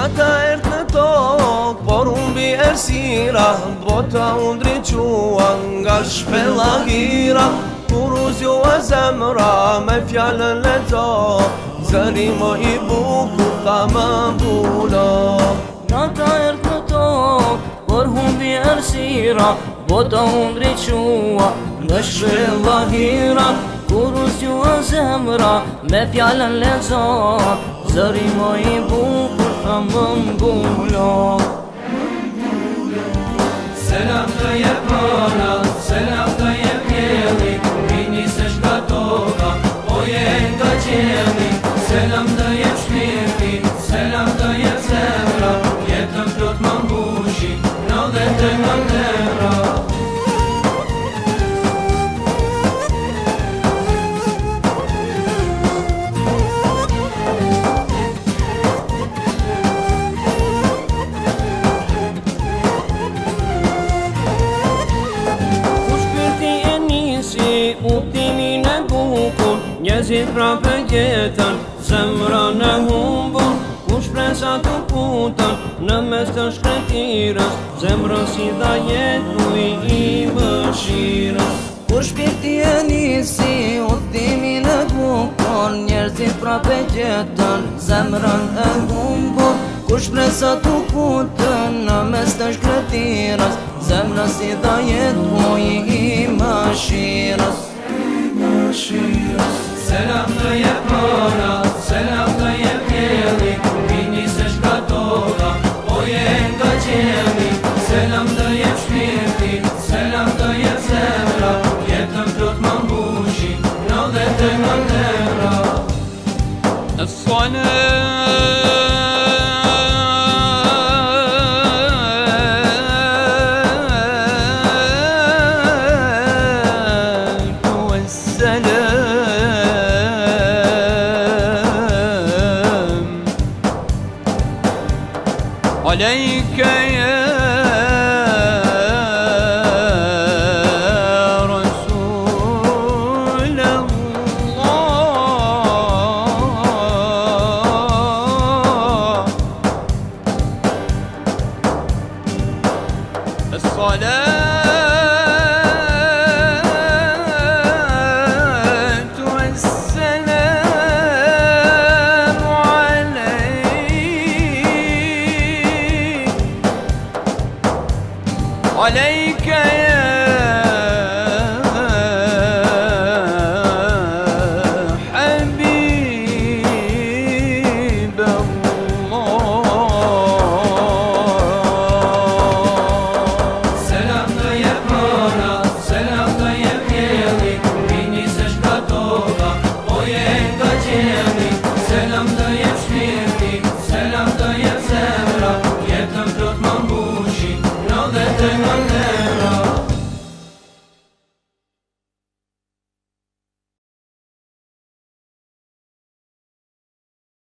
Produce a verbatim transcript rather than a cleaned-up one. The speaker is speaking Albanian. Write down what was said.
Nata ert në tokë, por unë bi ersira, bota unë drejqua nga shpella hira. Kur u zjua zemra me fjallën leto, zëri më i bukur tha më mbulo. Nata ert në tokë, por humbi ersira, bota unë drejqua nga shpella hira. Kur u zjua zemra me fjallën leto, zëri më i bukur tha më mbulo. Selam të jep mëna, selam të jep jeli, vini se shka toka, o je nga qeli. Selam të jep shpirti, selam të jep zemra, jetën plot më mbushi, në dhe të nga mdera. Utimin e bukur, njerëzit prape jetën, zemra në humbur. Ku shpresa të putën, në mes të shkretirës, zemrën si dha jetu i mëshirës. Kur shpirti e nisi, utimin e bukur, njerëzit prape jetën, zemrën e humbur. Kur shpresa të putën, në mes të shkretirës, zemrën si dha jetu i mëshirës. Selam të jep mëna, selam të jep jeli, vini se shka toka, o je nga qeli. Selam të jep shpirti, selam të jep zemra, jetën plot më mbushi, në dhe të nga mdera. عليك يا رسول الله، الصلاة عليك يا حبيب الله. Selam të jep mëna, selam të jep jeli, vini se shka toka, o je nga qeli. Selam të jep shpirti,